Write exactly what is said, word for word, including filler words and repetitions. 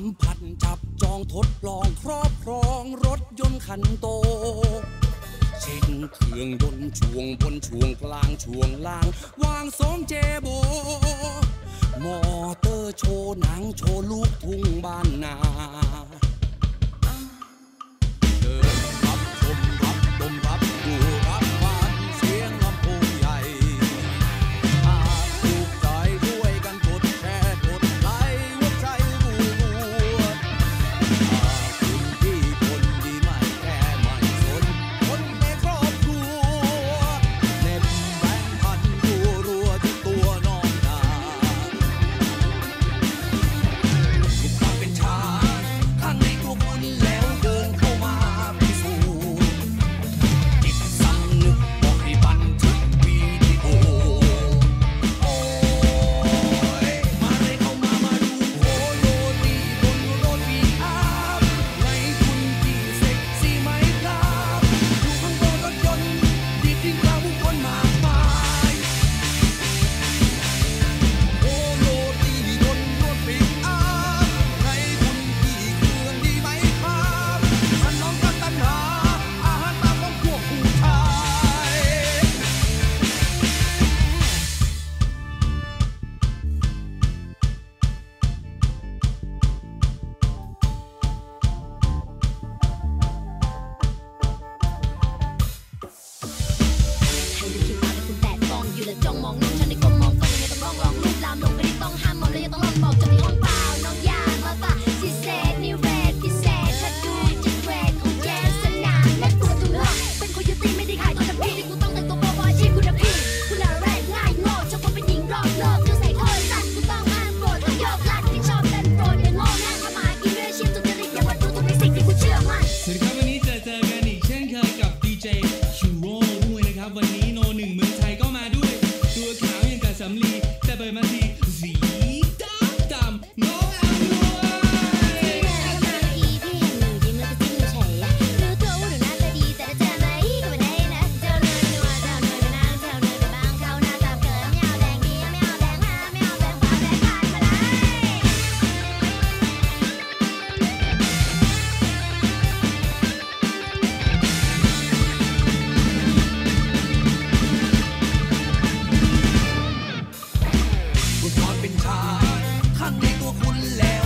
ผัสจับจองทดลองครอบครองรถยนต์คันโตเช่นเครื่องยนต์ช่วงบนช่วงกลางช่วงล่างวางสมเจโบมอเตอร์โชว์หนังโชว์ลูกทุ่งบ้านนาเดินรับชมรับดมรับดูรับฟังเสียงลำโพงใหญ่หากถูกใจด้วยกันกดแชร์กดไลค์หัวใจรัวๆหากคุณที่คนดีไม่แค่ไม่สนคนในครอบครัวเน็บแบงค์พันรัวๆที่ตัวน้องนาทุกความเป็นชายข้างในตัวคุณแล้วเดินเข้ามาพิสูจน์จิตสำนึกบอกให้บันทึกวิดีโอโอ้ยมาเลยเข้ามามาดูโคโยตี้บนรถวีอาร์ในคุณที่เซ็กซี่ไหมครับดูข้างบนรถยนต์ดีดดิ้งกลางผู้คนมากมายโคโยตี้บนรถวีอาร์ในคุณที่เครื่องดีไหมครับสนองกับตัณหาอาหารตามของพวกผู้ชายให้ดูคิวอาร์ให้คุณแตะต้องอยู่และจ้องมองน้องฉันในก้มมองก็ยังไงต้องร้องร้องรูปลามลงไม่ได้ต้องห้ามมองเลยยังต้องลองบอกจะมีห้องเปล่าน้องอยากมาป่ะสิเศษนิเวศพิเศษถ้าดูจะเกรดของแจสนามและตัวทุกห้องเป็นโคโยตี้ไม่ได้ขายตัวทำพี่ที่กูต้องแต่งตัวโปรบอยชีพคุณพี่คุณน่าแรกง่ายโง่ชอบคนเป็นหญิงรอบโลกจะใส่โคนสั้นกูต้องห้ามโกรธถ้าโยกลัดที่ชอบเต้นโปรดอย่างโง่นั่งทำมากินด้วยอาชีพสุจริตอย่าวัดดูถูกในสิ่งที่กูเชื่อมั่นสวัสดีครับวันนี้เจอเจอกันอีกเช่นเคยกับดีเจชูโร่ด้วยนะครับวันนี้โนหนึ่งเมืองไทยก็มาด้วยตัวขาวอย่างกับสำลีแต่เปิดมาทีสีดำดำน้องอำนวยที่เห็นหนูยิ้มแล้วก็จิ้มหนูเฉยรู้ตัวว่าหนูหน้าตาดีแต่ถ้าเจอไหมก็ไม่ได้นะเจ้าเนยนัวเจ้าเนยไปนั่งเจ้าเนยไปบ้างเขาหน้าตาเกินไม่เอาแดงดีไม่เอาแดงห้าไม่เอาแดงฟ้าแดงขายมาเลยคุณความเป็นชายข้างในตัวคุณแล้ว